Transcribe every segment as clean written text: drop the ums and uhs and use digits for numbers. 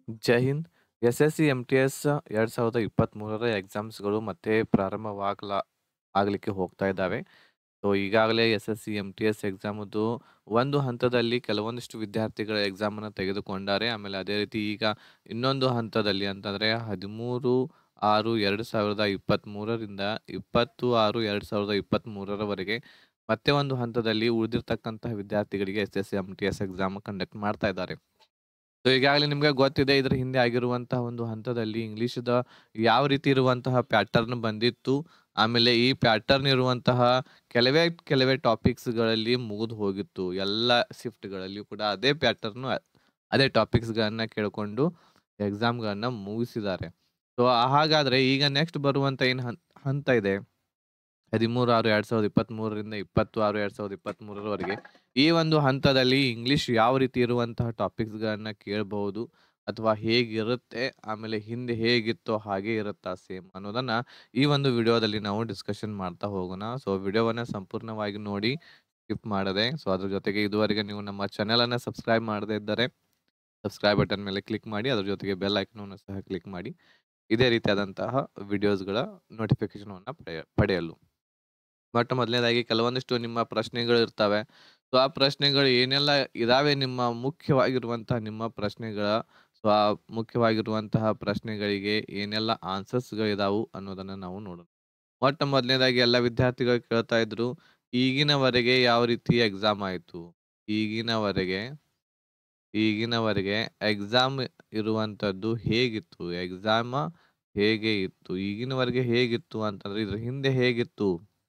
ಜೈ ಹಿಂದ್. SSC MTS 2023ರ ಎಕ್ಸಾಮ್ಸ್‌ಗಳು ಮತ್ತೆ ಆಗ್ಲಿಕ್ಕೆ ಹೋಗ್ತಾ ಇದ್ದಾವೆ. ಸೊ ಈಗಾಗಲೇ ಎಸ್-ಎಸ್-ಸಿ ಎಂ-ಟಿ-ಎಸ್ ಎಕ್ಸಾಮ್‌ದು ಒಂದು ಹಂತದಲ್ಲಿ ಕೆಲವೊಂದಿಷ್ಟು ವಿದ್ಯಾರ್ಥಿಗಳ ಎಕ್ಸಾಮನ್ನು ತೆಗೆದುಕೊಂಡಾರೆ. ಆಮೇಲೆ ಅದೇ ರೀತಿ ಈಗ ಇನ್ನೊಂದು ಹಂತದಲ್ಲಿ ಅಂತಂದ್ರೆ 13/6/2023ರಿಂದ 20/6/2023ರವರೆಗೆ ಮತ್ತೆ ಒಂದು ಹಂತದಲ್ಲಿ ಉಳಿದಿರ್ತಕ್ಕಂತಹ ವಿದ್ಯಾರ್ಥಿಗಳಿಗೆ ಎಸ್-ಎಸ್-ಸಿ ಎಂ-ಟಿ-ಎಸ್ ಎಕ್ಸಾಮ್ ಕಂಡಕ್ಟ್ ಮಾಡ್ತಾ ಇದ್ದಾರೆ. ಸೊ ಈಗಾಗಲೇ ನಿಮ್ಗೆ ಗೊತ್ತಿದೆ ಇದ್ರ ಹಿಂದೆ ಆಗಿರುವಂತಹ ಒಂದು ಹಂತದಲ್ಲಿ ಇಂಗ್ಲಿಷ್‌ದ ಯಾವ ರೀತಿ ಇರುವಂತಹ ಪ್ಯಾಟರ್ನ್ ಬಂದಿತ್ತು. ಆಮೇಲೆ ಈ ಪ್ಯಾಟರ್ನ್ ಇರುವಂತಹ ಕೆಲವೇ ಟಾಪಿಕ್ಸ್‌ಗಳಲ್ಲಿ ಮುಗಿದು ಹೋಗಿತ್ತು. ಎಲ್ಲ ಶಿಫ್ಟ್‌ಗಳಲ್ಲಿಯೂ ಕೂಡ ಅದೇ ಪ್ಯಾಟರ್ನ್ ಅದೇ ಟಾಪಿಕ್ಸ್‌ಗಳನ್ನ ಕೇಳ್ಕೊಂಡು ಎಕ್ಸಾಮ್‌ಗಳನ್ನ ಮುಗಿಸಿದ್ದಾರೆ. ಸೊ ಹಾಗಾದ್ರೆ ಈಗ ನೆಕ್ಸ್ಟ್ ಬರುವಂತ ಏನ್ ಹಂತ ಇದೆ 13/6/2023ರಿಂದ 20/6/2023ರವರೆಗೆ ಈ ಒಂದು ಹಂತದಲ್ಲಿ ಇಂಗ್ಲಿಷ್ ಯಾವ ರೀತಿ ಇರುವಂತಹ ಟಾಪಿಕ್ಸ್‌ಗಳನ್ನ ಕೇಳಬಹುದು ಅಥವಾ ಹೇಗಿರುತ್ತೆ, ಆಮೇಲೆ ಹಿಂದೆ ಹೇಗಿತ್ತೋ ಹಾಗೆ ಇರುತ್ತಾ ಸೇಮ್ ಅನ್ನೋದನ್ನ ಈ ಒಂದು ವಿಡಿಯೋದಲ್ಲಿ ನಾವು ಡಿಸ್ಕಷನ್ ಮಾಡ್ತಾ ಹೋಗೋಣ. ಸೊ ವಿಡಿಯೋವನ್ನ ಸಂಪೂರ್ಣವಾಗಿ ನೋಡಿ, ಸ್ಕಿಪ್ ಮಾಡದೆ. ಸೊ ಅದ್ರ ಜೊತೆಗೆ ಇದುವರೆಗೆ ನೀವು ನಮ್ಮ ಚಾನೆಲ್ ಅನ್ನ ಸಬ್ಸ್ಕ್ರೈಬ್ ಮಾಡದೇ ಇದ್ದರೆ ಸಬ್ಸ್ಕ್ರೈಬ್ ಬಟನ್ ಮೇಲೆ ಕ್ಲಿಕ್ ಮಾಡಿ, ಅದ್ರ ಜೊತೆಗೆ ಬೆಲ್ ಐಕಾನ್ ಅನ್ನು ಸಹ ಕ್ಲಿಕ್ ಮಾಡಿ ಇದೇ ರೀತಿಯಾದಂತಹ ವಿಡಿಯೋಸ್‌ಗಳ ನೋಟಿಫಿಕೇಶನ್ ಪಡೆಯಲು. ಮೊದಲನೇದಾಗಿ ಕೆಲವೊಂದಿಷ್ಟು ನಿಮ್ಮ ಪ್ರಶ್ನೆಗಳು ಇರ್ತವೆ. ಸೊ ಆ ಪ್ರಶ್ನೆಗಳು ಏನೆಲ್ಲ ಇದಾವೆ ನಿಮ್ಮ ಮುಖ್ಯವಾಗಿರುವಂತಹ ನಿಮ್ಮ ಪ್ರಶ್ನೆಗಳ ಸೊ ಆ ಮುಖ್ಯವಾಗಿರುವಂತಹ ಪ್ರಶ್ನೆಗಳಿಗೆ ಏನೆಲ್ಲ ಆನ್ಸರ್ಸ್‌ಗಳಿದಾವು ಅನ್ನೋದನ್ನ ನಾವು ನೋಡೋಣ. ಮೊದಲನೇದಾಗಿ ಎಲ್ಲ ವಿದ್ಯಾರ್ಥಿಗಳು ಕೇಳ್ತಾ ಇದ್ರು, ಈಗಿನವರೆಗೆ ಯಾವ ರೀತಿ ಎಕ್ಸಾಮ್ ಆಯ್ತು? ಈಗಿನವರೆಗೆ ಈಗಿನವರೆಗೆ ಎಕ್ಸಾಮ್ ಇರುವಂತದ್ದು ಹೇಗಿತ್ತು? ಎಕ್ಸಾಮ ಹೇಗೆ ಇತ್ತು? ಈಗಿನವರೆಗೆ ಹೇಗಿತ್ತು ಅಂತಂದ್ರೆ ಇದ್ರ ಹಿಂದೆ ಹೇಗಿತ್ತು?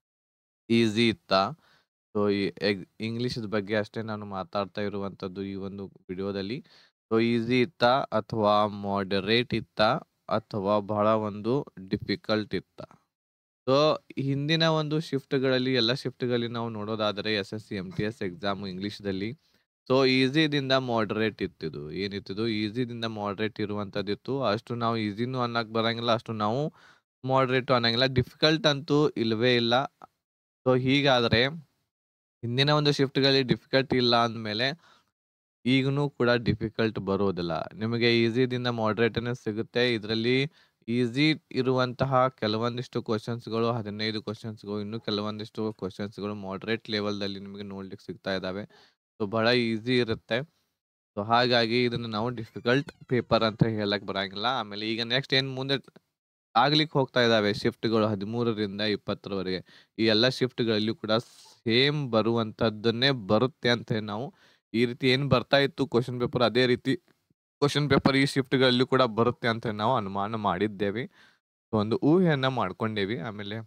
ಈಸಿ ಇತ್ತಾ? ಸೊ ಈ ಇಂಗ್ಲಿಷ್ ಬಗ್ಗೆ ಅಷ್ಟೇ ನಾನು ಮಾತಾಡ್ತಾ ಇರುವಂತದ್ದು ಈ ಒಂದು ವಿಡಿಯೋದಲ್ಲಿ. ಸೊ ಈಸಿ ಇತ್ತಾ ಅಥವಾ ಮಾಡರೇಟ್ ಇತ್ತಾ ಅಥವಾ ಬಹಳ ಒಂದು ಡಿಫಿಕಲ್ಟ್ ಇತ್ತಾ? ಸೊ ಹಿಂದಿನ ಒಂದು ಶಿಫ್ಟ್‌ಗಳಲ್ಲಿ ಎಲ್ಲ ಶಿಫ್ಟ್‌ಗಳಲ್ಲಿ ನಾವು ನೋಡೋದಾದರೆ ಎಸ್-ಎಸ್-ಸಿ ಎಂ-ಟಿ-ಎಸ್ ಎಕ್ಸಾಮ್ ಇಂಗ್ಲಿಷ್‌ದಲ್ಲಿ ಸೊ ಈಸಿದಿಂದ ಮಾಡರೇಟ್ ಇತ್ತಿದು. ಏನಿತ್ತಿದು ಈಸಿದಿಂದ ಮಾಡರೇಟ್ ಇರುವಂತದ್ದಿತ್ತು. ಅಷ್ಟು ನಾವು ಈಸಿನೂ ಅನ್ನಕ್ ಬರಂಗಿಲ್ಲ, ಅಷ್ಟು ನಾವು ಮಾಡರೇಟು ಅನ್ನಂಗಿಲ್ಲ. ಡಿಫಿಕಲ್ಟ್ ಅಂತೂ ಇಲ್ವೇ ಇಲ್ಲ. ಸೊ ಹೀಗಾದ್ರೆ ಹಿಂದಿನ ಒಂದು ಶಿಫ್ಟ್‌ಗಳಲ್ಲಿ ಡಿಫಿಕಲ್ಟ್ ಇಲ್ಲ ಅಂದ್ಮೇಲೆ ಈಗನೂ ಕೂಡ ಡಿಫಿಕಲ್ಟ್ ಬರೋದಿಲ್ಲ. ನಿಮಗೆ ಈಸಿದಿಂದ ಮಾಡರೇಟನೇ ಸಿಗುತ್ತೆ. ಇದರಲ್ಲಿ ಈಸಿ ಇರುವಂತಹ ಕೆಲವೊಂದಿಷ್ಟು ಕ್ವೆಷನ್ಸ್‌ಗಳು 15 ಕ್ವೆಷನ್ಸ್‌ಗಳು, ಇನ್ನು ಕೆಲವೊಂದಿಷ್ಟು ಕ್ವೆಷನ್ಸ್‌ಗಳು ಮಾಡರೇಟ್ ಲೆವೆಲ್‌ದಲ್ಲಿ ನಿಮಗೆ ನೋಡ್ಲಿಕ್ಕೆ ಸಿಗ್ತಾ ಇದ್ದಾವೆ. ಸೊ ಬಹಳ ಈಸಿ ಇರುತ್ತೆ. ಸೊ ಹಾಗಾಗಿ ಇದನ್ನ ನಾವು ಡಿಫಿಕಲ್ಟ್ ಪೇಪರ್ ಅಂತ ಹೇಳಕ್ ಬರಂಗಿಲ್ಲ. ಆಮೇಲೆ ಈಗ ನೆಕ್ಸ್ಟ್ ಏನ್ ಮುಂದೆ ಆಗ್ಲಿಕ್ಕೆ ಹೋಗ್ತಾ ಇದ್ದಾವೆ ಶಿಫ್ಟ್‌ಗಳು 13ರಿಂದ 20ರವರೆಗೆ. ಈ ಎಲ್ಲಾ ಶಿಫ್ಟ್‌ಗಳಲ್ಲಿಯೂ ಕೂಡ ಸೇಮ್ ಬರುವಂತದ್ದನ್ನೇ ಬರುತ್ತೆ ಅಂತ ನಾವು ಈ ರೀತಿ ಏನ್ ಬರ್ತಾ ಇತ್ತು ಕ್ವೆಷನ್ ಪೇಪರ್ ಅದೇ ರೀತಿ ಕ್ವೆಷನ್ ಪೇಪರ್ ಈ ಶಿಫ್ಟ್‌ಗಳಲ್ಲೂ ಕೂಡ ಬರುತ್ತೆ ಅಂತ ನಾವು ಅನುಮಾನ ಮಾಡಿದ್ದೇವೆ. ಸೊ ಒಂದು ಊಹೆಯನ್ನ ಮಾಡ್ಕೊಂಡೇವಿ. ಆಮೇಲೆ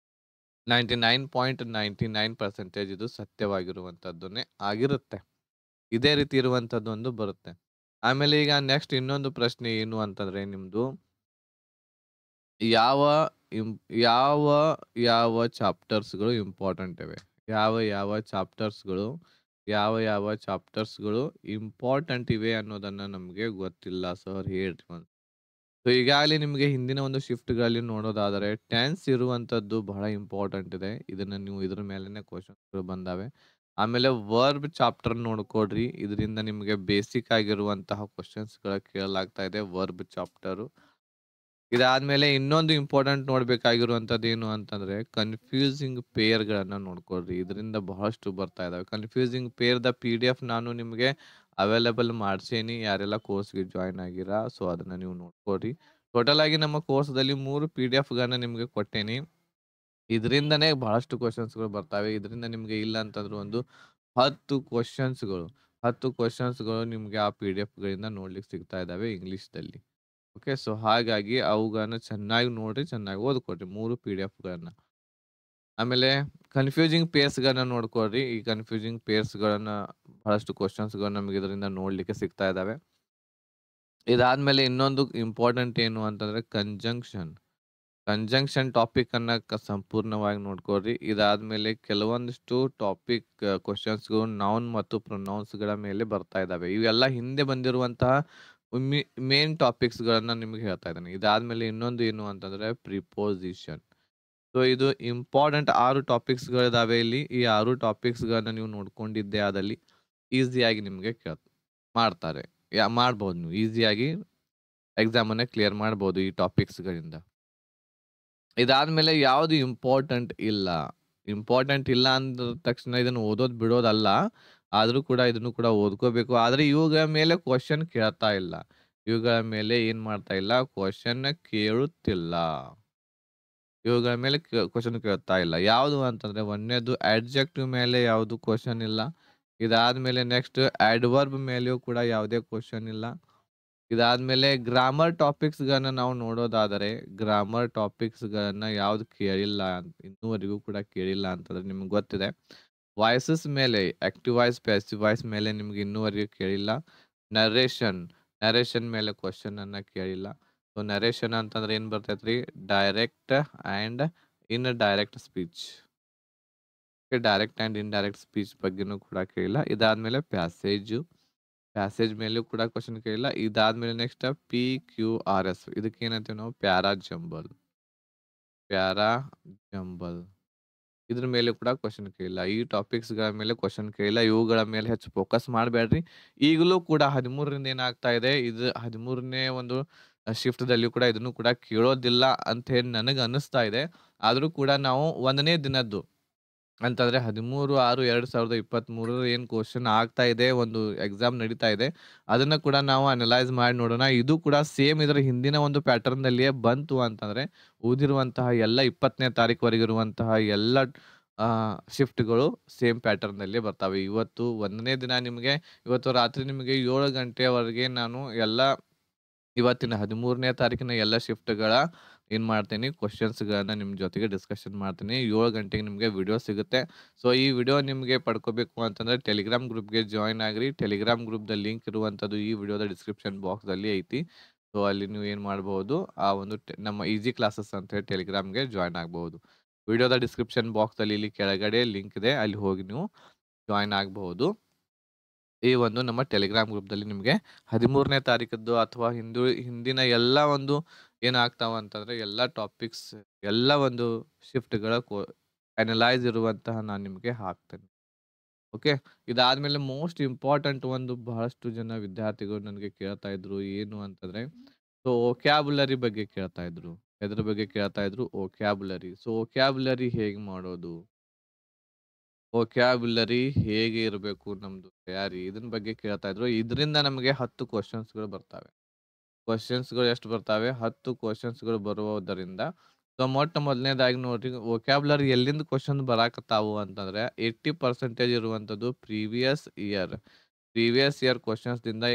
99.99% ಇದು ಸತ್ಯವಾಗಿರುವಂತದ್ದನ್ನೇ ಆಗಿರುತ್ತೆ. ಇದೇ ರೀತಿ ಇರುವಂತದ್ದು ಒಂದು ಬರುತ್ತೆ. ಆಮೇಲೆ ಈಗ ನೆಕ್ಸ್ಟ್ ಇನ್ನೊಂದು ಪ್ರಶ್ನೆ ಏನು ಅಂತಂದ್ರೆ ನಿಮ್ದು ಯಾವ ಇಂ ಯಾವ ಯಾವ ಚಾಪ್ಟರ್ಸ್‌ಗಳು ಇಂಪಾರ್ಟೆಂಟ್ ಇವೆ? ಯಾವ ಚಾಪ್ಟರ್ಸ್‌ಗಳು ಇಂಪಾರ್ಟೆಂಟ್ ಇವೆ ಅನ್ನೋದನ್ನ ನಮ್ಗೆ ಗೊತ್ತಿಲ್ಲ ಸರ್ ಹೇಳ್ರಿ ಒಂದ್. ಸೊ ಈಗಾಗಲೇ ನಿಮ್ಗೆ ಹಿಂದಿನ ಒಂದು ಶಿಫ್ಟ್‌ಗಳಲ್ಲಿ ನೋಡೋದಾದರೆ ಟೆನ್ಸ್ ಇರುವಂತದ್ದು ಬಹಳ ಇಂಪಾರ್ಟೆಂಟ್ ಇದೆ. ಇದನ್ನ ನೀವು ಇದ್ರ ಮೇಲೆನೆ ಕ್ವೆಷನ್ಸ್‌ಗಳು ಬಂದಾವೆ. ಆಮೇಲೆ ವರ್ಬ್ ಚಾಪ್ಟರ್ ನೋಡ್ಕೊಳ್ರಿ. ಇದರಿಂದ ನಿಮ್ಗೆ ಬೇಸಿಕ್ ಆಗಿರುವಂತಹ ಕ್ವೆಷನ್ಸ್‌ಗಳ ಕೇಳಲಾಗ್ತಾ ಇದೆ ವರ್ಬ್ ಚಾಪ್ಟರು. ಇದಾದ್ಮೇಲೆ ಇನ್ನೊಂದು ಇಂಪಾರ್ಟೆಂಟ್ ನೋಡ್ಬೇಕಾಗಿರುವಂತದ್ದು ಏನು ಅಂತಂದ್ರೆ ಕನ್ಫ್ಯೂಸಿಂಗ್ ಪೇರ್‌ಗಳನ್ನ ನೋಡ್ಕೊಳ್ರಿ. ಇದರಿಂದ ಬಹಳಷ್ಟು ಬರ್ತಾ ಇದಾವೆ. ಕನ್ಫ್ಯೂಸಿಂಗ್ ಪೇರ್‌ದ PDF ನಾನು ನಿಮ್ಗೆ ಅವೈಲೇಬಲ್ ಮಾಡ್ಸೇನಿ. ಯಾರೆಲ್ಲ ಕೋರ್ಸ್‌ಗೆ ಜಾಯಿನ್ ಆಗಿರಾ ಸೊ ಅದನ್ನ ನೀವು ನೋಡ್ಕೊಳ್ರಿ. ಟೋಟಲ್ ಆಗಿ ನಮ್ಮ ಕೋರ್ಸ್‌ದಲ್ಲಿ 3 PDFಗಳನ್ನ ನಿಮ್ಗೆ ಕೊಟ್ಟೇನಿ. ಇದರಿಂದನೇ ಬಹಳಷ್ಟು ಕ್ವೆಷನ್ಸ್‌ಗಳು ಬರ್ತಾವೆ. ಇದರಿಂದ ನಿಮ್ಗೆ ಇಲ್ಲ ಅಂತಂದ್ರು ಒಂದು 10 ಕ್ವೆಷನ್ಸ್‌ಗಳು ನಿಮ್ಗೆ ಆ PDFಗಳಿಂದ ನೋಡ್ಲಿಕ್ಕೆ ಸಿಗ್ತಾ ಇದಾವೆ ಇಂಗ್ಲಿಷ್‌ದಲ್ಲಿ. ಓಕೆ. ಸೊ ಹಾಗಾಗಿ ಅವುಗಳನ್ನ ಚೆನ್ನಾಗಿ ನೋಡ್ರಿ, ಚೆನ್ನಾಗಿ ಓದ್ಕೊಳ್ರಿ 3 PDFಗಳನ್ನ. ಆಮೇಲೆ ಕನ್ಫ್ಯೂಸಿಂಗ್ ಪೇರ್ಸ್‌ಗಳನ್ನ ನೋಡ್ಕೊಳ್ರಿ. ಈ ಕನ್ಫ್ಯೂಸಿಂಗ್ ಪೇರ್ಸ್‌ಗಳನ್ನ ಬಹಳಷ್ಟು ಕ್ವೆಷನ್ಸ್‌ಗಳು ನಮ್ಗೆ ಇದರಿಂದ ನೋಡ್ಲಿಕ್ಕೆ ಸಿಗ್ತಾ ಇದಾವೆ. ಇದಾದ್ಮೇಲೆ ಇನ್ನೊಂದು ಇಂಪಾರ್ಟೆಂಟ್ ಏನು ಅಂತಂದ್ರೆ ಕಂಜಂಕ್ಷನ್ ಟಾಪಿಕ್ ಅನ್ನ ಸಂಪೂರ್ಣವಾಗಿ ನೋಡ್ಕೊಳ್ರಿ. ಇದಾದ್ಮೇಲೆ ಕೆಲವೊಂದಿಷ್ಟು ಟಾಪಿಕ್ ಕ್ವೆಷನ್ಸ್‌ಗಳು ನೌನ್ ಮತ್ತು ಪ್ರೊನೌನ್ಸ್‌ಗಳ ಮೇಲೆ ಬರ್ತಾ ಇದಾವೆ. ಇವೆಲ್ಲ ಹಿಂದೆ ಬಂದಿರುವಂತಹ ಮೇನ್ ಟಾಪಿಕ್ಸ್‌ಗಳನ್ನ ನಿಮ್ಗೆ ಹೇಳ್ತಾ ಇದ್ದೇನೆ. ಇದಾದ್ಮೇಲೆ ಇನ್ನೊಂದು ಏನು ಅಂತಂದ್ರೆ ಪ್ರಿಪೋಸಿಷನ್. ಸೊ ಇದು ಇಂಪಾರ್ಟೆಂಟ್ 6 ಟಾಪಿಕ್ಸ್‌ಗಳಿದಾವೆ ಇಲ್ಲಿ. ಈ 6 ಟಾಪಿಕ್ಸ್‌ಗಳನ್ನ ನೀವು ನೋಡ್ಕೊಂಡಿದ್ದೇ ಆದಲ್ಲಿ ಈಸಿಯಾಗಿ ನಿಮ್ಗೆ ಮಾಡ್ತಾರೆ. ಮಾಡ್ಬೋದು ನೀವು ಈಸಿಯಾಗಿ ಎಕ್ಸಾಮನ್ನ ಕ್ಲಿಯರ್ ಮಾಡ್ಬೋದು ಈ ಟಾಪಿಕ್ಸ್‌ಗಳಿಂದ. ಇದಾದ್ಮೇಲೆ ಯಾವುದು ಇಂಪಾರ್ಟೆಂಟ್ ಇಲ್ಲ ಅಂದ ತಕ್ಷಣ ಇದನ್ನ ಓದೋದ್ ಬಿಡೋದಲ್ಲ. ಆದ್ರೂ ಕೂಡ ಇದನ್ನು ಕೂಡ ಓದ್ಕೋಬೇಕು. ಆದ್ರೆ ಇವುಗಳ ಮೇಲೆ ಕ್ವೆಷನ್ ಕೇಳ್ತಾ ಇಲ್ಲ. ಇವುಗಳ ಮೇಲೆ ಏನ್ ಮಾಡ್ತಾ ಇಲ್ಲ, ಕ್ವೆಷನ್ ಕೇಳುತ್ತಿಲ್ಲ. ಇವುಗಳ ಮೇಲೆ ಕ್ವೆಷನ್ ಕೇಳ್ತಾ ಇಲ್ಲ. ಯಾವುದು ಅಂತಂದ್ರೆ 1ನೇದು ಅಡ್ಜೆಕ್ಟಿವ್ ಮೇಲೆ ಯಾವುದು ಕ್ವೆಷನ್ ಇಲ್ಲ. ಇದಾದ್ಮೇಲೆ ನೆಕ್ಸ್ಟ್ ಅಡ್ವರ್ಬ್ ಮೇಲೆಯೂ ಕೂಡ ಯಾವುದೇ ಕ್ವೆಷನ್ ಇಲ್ಲ. ಇದಾದ್ಮೇಲೆ ಗ್ರಾಮರ್ ಟಾಪಿಕ್ಸ್‌ಗಳನ್ನ ನಾವು ನೋಡೋದಾದರೆ, ಗ್ರಾಮರ್ ಟಾಪಿಕ್ಸ್‌ಗಳನ್ನ ಯಾವ್ದು ಕೇಳಿಲ್ಲ ಇನ್ನೂವರೆಗೂ ಕೂಡ ಕೇಳಿಲ್ಲ ಅಂತಂದ್ರೆ ನಿಮ್ಗೆ ಗೊತ್ತಿದೆ. ವಾಯ್ಸಸ್ ಮೇಲೆ ಆಕ್ಟಿವ್ ವಾಯ್ಸ್, ಪ್ಯಾಸಿವ್ ವಾಯ್ಸ್ ಮೇಲೆ ನಿಮ್ಗೆ ಇನ್ನೂವರೆಗೂ ಕೇಳಿಲ್ಲ. ನರೇಷನ್, ನರೇಷನ್ ಮೇಲೆ ಕ್ವೆಷನ್ ಅನ್ನ ಕೇಳಿಲ್ಲ. ಸೊ ನರೇಷನ್ ಅಂತಂದ್ರೆ ಏನ್ ಬರ್ತೈತ್ರಿ? Direct and indirect speech. Direct and indirect speech ಬಗ್ಗೆನೂ ಕೂಡ ಕೇಳಿಲ್ಲ. ಇದಾದ್ಮೇಲೆ ಪ್ಯಾಸೇಜ್ ಮೇಲೂ ಕೂಡ ಕ್ವೆಷನ್ ಕೇಳಿಲ್ಲ. ಇದಾದ್ಮೇಲೆ ನೆಕ್ಸ್ಟ್ PQRS ಇದಕ್ಕೇನಂತೀವಿ ನಾವು ಪ್ಯಾರಾ ಜಂಬಲ್. ಇದ್ರ ಮೇಲೆ ಕೂಡ ಕ್ವೆಷನ್ ಕೇಳಿಲ್ಲ. ಈ ಟಾಪಿಕ್ಸ್‌ಗಳ ಮೇಲೆ ಕ್ವೆಷನ್ ಕೇಳಿಲ್ಲ. ಇವುಗಳ ಮೇಲೆ ಹೆಚ್ಚು ಫೋಕಸ್ ಮಾಡಬೇಡ್ರಿ. ಈಗಲೂ ಕೂಡ 13ರಿಂದ ಏನಾಗ್ತಾ ಇದೆ, ಇದು 13ನೇ ಒಂದು ಶಿಫ್ಟ್‌ದಲ್ಲಿಯೂ ಕೂಡ ಇದನ್ನು ಕೂಡ ಕೇಳೋದಿಲ್ಲ ಅಂತ ಹೇಳಿ ನನಗೆ ಅನಿಸ್ತಾ ಇದೆ. ಆದ್ರೂ ಕೂಡ ನಾವು 1ನೇ ದಿನದ್ದು ಅಂತಂದ್ರೆ 13/6/2023 ಏನ್ ಕ್ವೆಷನ್ ಆಗ್ತಾ ಇದೆ, ಒಂದು ಎಕ್ಸಾಮ್ ನಡೀತಾ ಇದೆ. ಅದನ್ನ ಕೂಡ ನಾವು ಅನಲೈಸ್ ಮಾಡಿ ನೋಡೋಣ. ಇದು ಕೂಡ ಸೇಮ್ ಇದರ ಹಿಂದಿನ ಒಂದು ಪ್ಯಾಟರ್ನ್‌ದಲ್ಲಿಯೇ ಬಂತು ಅಂತಂದ್ರೆ, ಉಳಿದಿರುವಂತಹ ಎಲ್ಲ 20ನೇ ತಾರೀಕುವರೆಗೆ ಇರುವಂತಹ ಎಲ್ಲ ಶಿಫ್ಟ್‌ಗಳು ಸೇಮ್ ಪ್ಯಾಟರ್ನ್‌ನಲ್ಲೇ ಬರ್ತಾವೆ. ಇವತ್ತು 1ನೇ ದಿನ ನಿಮಗೆ ಇವತ್ತು ರಾತ್ರಿ ನಿಮಗೆ 7 ಗಂಟೆಯವರೆಗೆ ನಾನು ಇವತ್ತಿನ 13ನೇ ತಾರೀಕಿನ ಎಲ್ಲ ಶಿಫ್ಟ್‌ಗಳ ಏನ್ ಮಾಡ್ತೀನಿ, ಕ್ವೆಷನ್ಸ್‌ಗಳನ್ನ ನಿಮ್ ಜೊತೆಗೆ ಡಿಸ್ಕಷನ್ ಮಾಡ್ತೀನಿ. 7 ಗಂಟೆಗೆ ನಿಮ್ಗೆ ವಿಡಿಯೋ ಸಿಗುತ್ತೆ. ಸೊ ಈ ವಿಡಿಯೋ ನಿಮ್ಗೆ ಪಡ್ಕೋಬೇಕು ಅಂತಂದ್ರೆ ಟೆಲಿಗ್ರಾಮ್ ಗ್ರೂಪ್‌ಗೆ ಜಾಯಿನ್ ಆಗ್ರಿ. ಟೆಲಿಗ್ರಾಮ್ ಗ್ರೂಪ್‌ದ ಲಿಂಕ್ ಇರುವಂತದ್ದು ಈ ವಿಡಿಯೋದ ಡಿಸ್ಕ್ರಿಪ್ಷನ್ ಬಾಕ್ಸ್‌ದಲ್ಲಿ ಐತಿ. ಸೊ ಅಲ್ಲಿ ನೀವು ಏನ್ ಮಾಡ್ಬಹುದು, ಆ ಒಂದು ನಮ್ಮ ಈಸಿ ಕ್ಲಾಸಸ್ ಅಂತ ಹೇಳಿ ಟೆಲಿಗ್ರಾಮ್‌ಗೆ ಜಾಯಿನ್ ಆಗ್ಬಹುದು. ವಿಡಿಯೋದ ಡಿಸ್ಕ್ರಿಪ್ಷನ್ ಬಾಕ್ಸ್‌ದಲ್ಲಿ ಇಲ್ಲಿ ಕೆಳಗಡೆ ಲಿಂಕ್ ಇದೆ. ಅಲ್ಲಿ ಹೋಗಿ ನೀವು ಜಾಯಿನ್ ಆಗಬಹುದು. ಈ ಒಂದು ನಮ್ಮ ಟೆಲಿಗ್ರಾಮ್ ಗ್ರೂಪ್‌ದಲ್ಲಿ ನಿಮ್ಗೆ 13ನೇ ತಾರೀಕದ್ದು ಅಥವಾ ಹಿಂದಿನ ಎಲ್ಲ ಒಂದು ಏನಾಗ್ತಾವ ಅಂತಂದ್ರೆ ಎಲ್ಲ ಟಾಪಿಕ್ಸ್, ಎಲ್ಲ ಒಂದು ಶಿಫ್ಟ್‌ಗಳ ಅನಲೈಸ್ ಇರುವಂತಹ ನಾನು ನಿಮ್ಗೆ ಹಾಕ್ತೇನೆ. ಓಕೆ. ಇದಾದ್ಮೇಲೆ ಮೋಸ್ಟ್ ಇಂಪಾರ್ಟೆಂಟ್ ಒಂದು ಬಹಳಷ್ಟು ಜನ ವಿದ್ಯಾರ್ಥಿಗಳು ನನಗೆ ಕೇಳ್ತಾ ಇದ್ರು ಏನು ಅಂತಂದ್ರೆ, ಸೊ ವೊಕ್ಯಾಬ್ಯುಲರಿ ಬಗ್ಗೆ ಕೇಳ್ತಾ ಇದ್ರು. ಎದ್ರ ಬಗ್ಗೆ ಕೇಳ್ತಾ ಇದ್ರು? ವೊಕ್ಯಾಬ್ಯುಲರಿ. ಸೊ ವೊಕ್ಯಾಬ್ಯುಲರಿ ಹೇಗೆ ಮಾಡೋದು? ವೊಕ್ಯಾಬ್ಯುಲರಿ ಹೇಗೆ ಇರಬೇಕು ನಮ್ದು ತಯಾರಿ? ಇದನ್ ಬಗ್ಗೆ ಕೇಳ್ತಾ ಇದ್ರು. ಇದರಿಂದ ನಮಗೆ 10 ಕ್ವೆಷನ್ಸ್‌ಗಳು ಬರ್ತಾವೆ. ಕ್ವೆಷನ್ಸ್‌ಗಳು ಎಷ್ಟು ಬರ್ತಾವೆ? 10 ಕ್ವೆಷನ್ಸ್‌ಗಳು ಬರುವುದರಿಂದ ಸೊ ಮೊಟ್ಟ ಮೊದಲನೇದಾಗಿ ನೋಡ್ರಿ, ವೊಕ್ಯಾಬ್ಯುಲರಿ ಎಲ್ಲಿಂದ ಕ್ವೆಷನ್ ಬರಾಕತ್ತಾವು ಅಂತಂದ್ರೆ 80% ಇರುವಂತದ್ದು ಪ್ರೀವಿಯಸ್ ಇಯರ್ ಕ್ವೆಷನ್ಸ್‌ದಿಂದ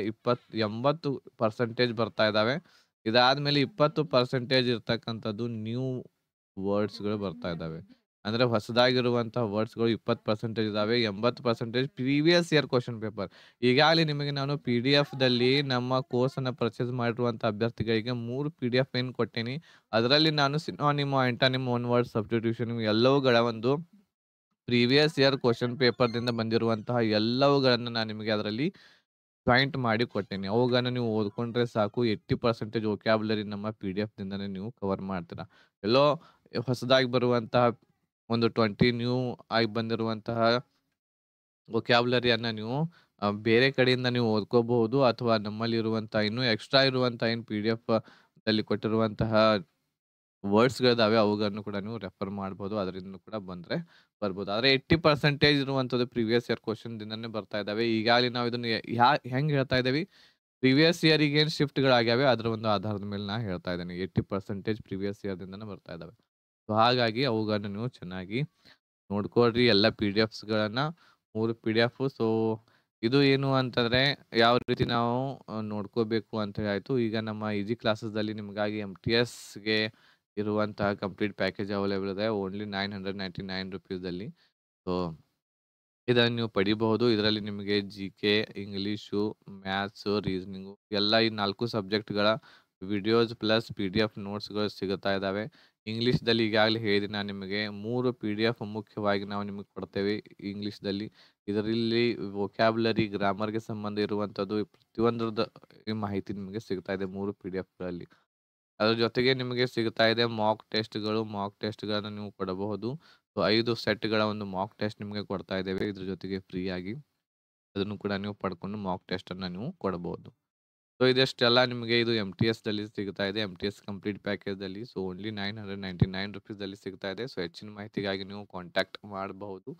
80% ಬರ್ತಾ ಇದಾವೆ. ಇದಾದ್ಮೇಲೆ 20% ಇರ್ತಕ್ಕಂಥದ್ದು ನ್ಯೂ ವರ್ಡ್ಸ್‌ಗಳು ಬರ್ತಾ ಇದಾವೆ. ಅಂದ್ರೆ ಹೊಸದಾಗಿರುವಂತಹ ವರ್ಡ್ಸ್‌ಗಳು 20% ಇದಾವೆ. 80% ಪ್ರೀವಿಯಸ್ ಇಯರ್ ಕ್ವೆಷನ್ ಪೇಪರ್. ಈಗಾಗಲೇ ನಿಮಗೆ ನಾನು PDF ನಮ್ಮ ಕೋರ್ಸನ್ನ ಪರ್ಚೇಸ್ ಮಾಡಿರುವಂಥ ಅಭ್ಯರ್ಥಿಗಳಿಗೆ 3 PDF ಏನ್ ಕೊಟ್ಟೇನಿ. ಅದರಲ್ಲಿ ನಾನು synonym, antonym, one word substitution ಎಲ್ಲವುಗಳ ಒಂದು ಪ್ರೀವಿಯಸ್ ಇಯರ್ ಕ್ವೆಷನ್ ಪೇಪರ್‌ದಿಂದ ಬಂದಿರುವಂತಹ ಎಲ್ಲವುಗಳನ್ನ ನಾನು ನಿಮಗೆ ಅದರಲ್ಲಿ ಪಾಯಿಂಟ್ ಮಾಡಿ ಕೊಟ್ಟೇನಿ. ಅವುಗಳನ್ನ ನೀವು ಓದ್ಕೊಂಡ್ರೆ ಸಾಕು. 80% ವೊಕ್ಯಾಬ್ಯುಲರಿ ನಮ್ಮ PDF ದಿಂದಾನೇ ನೀವು ಕವರ್ ಮಾಡ್ತೀರಾ. ಎಲ್ಲೋ ಹೊಸದಾಗಿ ಬರುವಂತಹ ಒಂದು 20 ನ್ಯೂ ಆಗಿ ಬಂದಿರುವಂತಹ ವೊಕ್ಯಾಬ್ಯುಲರಿಯನ್ನ ನೀವು ಬೇರೆ ಕಡೆಯಿಂದ ನೀವು ಓದ್ಕೋಬಹುದು, ಅಥವಾ ನಮ್ಮಲ್ಲಿರುವಂತಹ ಇನ್ನೂ ಎಕ್ಸ್ಟ್ರಾ ಇರುವಂತಹ ಏನು PDF ದಲ್ಲಿ ಕೊಟ್ಟಿರುವಂತಹ ವರ್ಡ್ಸ್‌ಗಳಿದಾವೆ ಅವುಗಳನ್ನು ಕೂಡ ನೀವು ರೆಫರ್ ಮಾಡ್ಬೋದು. ಅದರಿಂದ ಕೂಡ ಬರ್ಬೋದು. ಆದ್ರೆ 80% ಇರುವಂತದ್ದು ಪ್ರೀವಿಯಸ್ ಇಯರ್ ಕ್ವೆಷನ್‌ದಿಂದಾನೇ ಬರ್ತಾ ಇದ್ದಾವೆ. ಈಗಾಗಲೇ ನಾವು ಇದನ್ನ ಹೆಂಗ್ ಹೇಳ್ತಾ ಇದ್ದೀವಿ? ಪ್ರೀವಿಯಸ್ ಇಯರ್‌ಗೆ ಏನು ಶಿಫ್ಟ್‌ಗಳಾಗ್ಯಾವೆ ಅದರ ಒಂದು ಆಧಾರದ ಮೇಲೆ ನಾ ಹೇಳ್ತಾ ಇದ್ದೀನಿ. 80% ಪ್ರೀವಿಯಸ್ ಇಯರ್‌ದಿಂದಾನೇ ಬರ್ತಾ ಇದ್ದಾವೆ. ಸೊ ಹಾಗಾಗಿ ಅವುಗಳನ್ನ ನೀವು ಚೆನ್ನಾಗಿ ನೋಡ್ಕೊಳ್ರಿ ಎಲ್ಲ PDFಸ್‌ಗಳನ್ನ 3 PDF. ಸೊ ಇದು ಏನು ಅಂತಂದ್ರೆ ಯಾವ ರೀತಿ ನಾವು ನೋಡ್ಕೋಬೇಕು ಅಂತ ಹೇಳಿ ಆಯ್ತು. ಈಗ ನಮ್ಮ ಈಸಿ ಕ್ಲಾಸಸ್‌ದಲ್ಲಿ ನಿಮಗಾಗಿ MTSಗೆ ಇರುವಂತಹ ಕಂಪ್ಲೀಟ್ ಪ್ಯಾಕೇಜ್ ಅವೈಲೇಬಲ್ ಇದೆ. ಓನ್ಲಿ ₹999 ಸೊ ಇದನ್ನ ನೀವು ಪಡಿಬಹುದು. ಇದರಲ್ಲಿ ನಿಮಗೆ GK, ಇಂಗ್ಲಿಷು, ಮ್ಯಾಥ್ಸು, ರೀಸನಿಂಗು ಎಲ್ಲ ಈ 4 ಸಬ್ಜೆಕ್ಟ್‌ಗಳ ವಿಡಿಯೋಸ್ ಪ್ಲಸ್ PDF ನೋಟ್ಸ್‌ಗಳು ಸಿಗುತ್ತಾ ಇದ್ದಾವೆ. ಇಂಗ್ಲಿಷ್‌ದಲ್ಲಿ ಈಗಾಗಲೇ ಹೇಳಿದೆ ನಾನು ನಿಮಗೆ 3 PDF ಮುಖ್ಯವಾಗಿ ನಾವು ನಿಮಗೆ ಕೊಡ್ತೇವೆ ಇಂಗ್ಲಿಷ್‌ದಲ್ಲಿ. ಇದರಲ್ಲಿ ವೊಕ್ಯಾಬ್ಯುಲರಿ, ಗ್ರಾಮರ್‌ಗೆ ಸಂಬಂಧ ಇರುವಂಥದ್ದು ಪ್ರತಿಯೊಂದರದ ಮಾಹಿತಿ ನಿಮಗೆ ಸಿಗ್ತಾ ಇದೆ 3 PDFಗಳಲ್ಲಿ. ಅದ್ರ ಜೊತೆಗೆ ನಿಮಗೆ ಸಿಗ್ತಾ ಇದೆ ಮಾಕ್ ಟೆಸ್ಟ್‌ಗಳನ್ನ ನೀವು ಕೊಡಬಹುದು. ಸೊ 5 ಸೆಟ್‌ಗಳ ಒಂದು ಮಾಕ್ ಟೆಸ್ಟ್ ನಿಮಗೆ ಕೊಡ್ತಾ ಇದ್ದೇವೆ. ಇದ್ರ ಜೊತೆಗೆ ಫ್ರೀ ಆಗಿ. ಅದನ್ನು ಕೂಡ ನೀವು ಪಡ್ಕೊಂಡು ಮಾಕ್ ಟೆಸ್ಟ್ ಅನ್ನ ನೀವು ಕೊಡಬಹುದು. ಸೊ ಇದಷ್ಟೆಲ್ಲ ನಿಮಗೆ ಇದು MTSದಲ್ಲಿ ಸಿಗ್ತಾ ಇದೆ. MTS ಕಂಪ್ಲೀಟ್ ಪ್ಯಾಕೇಜಲ್ಲಿ. ಸೊ ಓನ್ಲಿ ₹999 ಸಿಗ್ತಾ ಇದೆ. ಸೊ ಹೆಚ್ಚಿನ ಮಾಹಿತಿಗಾಗಿ ನೀವು ಕಾಂಟ್ಯಾಕ್ಟ್ ಮಾಡಬಹುದು.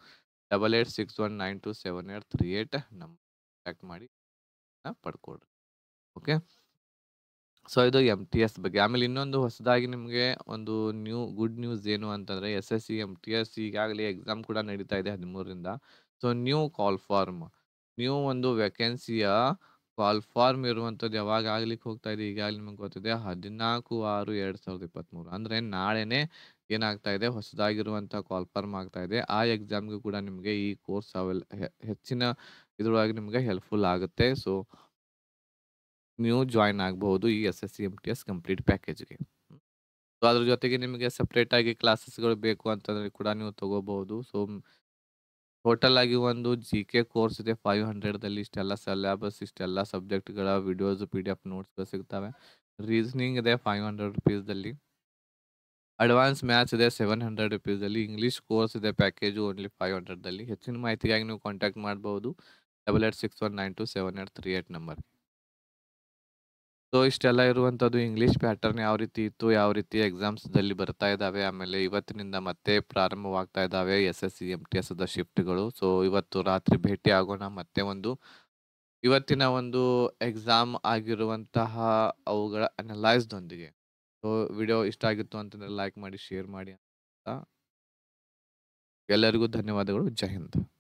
8861927838 ನಂಬರ್ ಕಾಂಟ್ಯಾಕ್ಟ್ ಮಾಡಿ ಪಡ್ಕೊಳ್ರಿ. ಓಕೆ. ಸೊ ಇದು MTS ಬಗ್ಗೆ. ಆಮೇಲೆ ಇನ್ನೊಂದು ಹೊಸದಾಗಿ ನಿಮಗೆ ಒಂದು ಗುಡ್ ನ್ಯೂಸ್ ಏನು ಅಂತಂದ್ರೆ SSC MTS ಈಗಾಗಲೇ ಎಕ್ಸಾಮ್ ಕೂಡ ನಡೀತಾ ಇದೆ 13ರಿಂದ. So new call form, new ಒಂದು ವೇಕೆನ್ಸಿಯ ಕಾಲ್ ಫಾರ್ಮ್ ಇರುವಂಥದ್ದು ಯಾವಾಗ ಆಗ್ಲಿಕ್ಕೆ ಹೋಗ್ತಾ ಇದೆ ಈಗಾಗಲೇ ನಿಮಗೆ ಗೊತ್ತಿದೆ 14/6/2023 ಅಂದ್ರೆ ನಾಳೆನೆ ಏನಾಗ್ತಾ ಇದೆ ಹೊಸದಾಗಿರುವಂಥ ಕಾಲ್ ಫಾರ್ಮ್ ಆಗ್ತಾ ಇದೆ. ಆ ಎಕ್ಸಾಮ್‌ಗೂ ಕೂಡ ನಿಮಗೆ ಈ ಕೋರ್ಸ್ ಹೆಚ್ಚಿನ ಇದ್ರೊಳಗೆ ನಿಮಗೆ ಹೆಲ್ಪ್‌ಫುಲ್ ಆಗುತ್ತೆ. ಸೊ ನೀವು ಜಾಯಿನ್ ಆಗಬಹುದು ಈ SSC MTS ಕಂಪ್ಲೀಟ್ ಪ್ಯಾಕೇಜ್‌ಗೆ. ಸೊ ಅದ್ರ ಜೊತೆಗೆ ನಿಮಗೆ ಸೆಪರೇಟ್ ಆಗಿ ಕ್ಲಾಸಸ್‌ಗಳು ಬೇಕು ಅಂತಂದ್ರೆ ಕೂಡ ನೀವು ತಗೋಬಹುದು. ಸೊ ಟೋಟಲ್ ಆಗಿ ಒಂದು GK ಕೋರ್ಸ್ ಇದೆ 500ದಲ್ಲಿ ಇಷ್ಟೆಲ್ಲ ಸಿಲೆಬಸ್, ಇಷ್ಟೆಲ್ಲ ಸಬ್ಜೆಕ್ಟ್‌ಗಳ ವಿಡಿಯೋಸ್, PDF ನೋಟ್ಸ್‌ಗಳು ಸಿಗ್ತವೆ. ರೀಸನಿಂಗ್ ಇದೆ ₹500ದಲ್ಲಿ. ಅಡ್ವಾನ್ಸ್ ಮ್ಯಾಥ್ಸ್ ಇದೆ ₹700ದಲ್ಲಿ. ಇಂಗ್ಲಿಷ್ ಕೋರ್ಸ್ ಇದೆ ಪ್ಯಾಕೇಜು ಓನ್ಲಿ 500ದಲ್ಲಿ. ಹೆಚ್ಚಿನ ಮಾಹಿತಿಗಾಗಿ ನೀವು ಕಾಂಟ್ಯಾಕ್ಟ್ ಮಾಡಬಹುದು 8861927838 ನಂಬರ್. ಸೊ ಇಷ್ಟೆಲ್ಲ ಇರುವಂಥದ್ದು ಇಂಗ್ಲಿಷ್ ಪ್ಯಾಟರ್ನ್ ಯಾವ ರೀತಿ ಇತ್ತು, ಯಾವ ರೀತಿ ಎಕ್ಸಾಮ್ಸ್‌ದಲ್ಲಿ ಬರ್ತಾ ಇದ್ದಾವೆ, ಆಮೇಲೆ ಇವತ್ತಿನಿಂದ ಮತ್ತೆ ಪ್ರಾರಂಭವಾಗ್ತಾ ಇದ್ದಾವೆ SSC MTS‌ದ ಶಿಫ್ಟ್‌ಗಳು. ಸೊ ಇವತ್ತು ರಾತ್ರಿ ಭೇಟಿ ಆಗೋಣ ಮತ್ತೆ ಇವತ್ತಿನ ಒಂದು ಎಕ್ಸಾಮ್ ಆಗಿರುವಂತಹ ಅವುಗಳ ಅನಲೈಸ್‌ದೊಂದಿಗೆ. ಸೊ ವಿಡಿಯೋ ಇಷ್ಟ ಆಗಿತ್ತು ಅಂತಂದ್ರೆ ಲೈಕ್ ಮಾಡಿ, ಶೇರ್ ಮಾಡಿ ಅಂತ ಎಲ್ಲರಿಗೂ ಧನ್ಯವಾದಗಳು. ಜೈ ಹಿಂದ್.